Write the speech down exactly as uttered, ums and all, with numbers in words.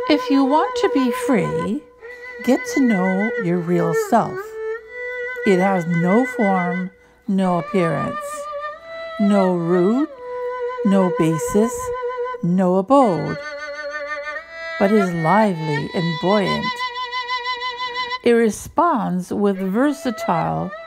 If you want to be free, get to know your real self. It has no form, no appearance, no root, no basis, no abode, but is lively and buoyant. It responds with versatile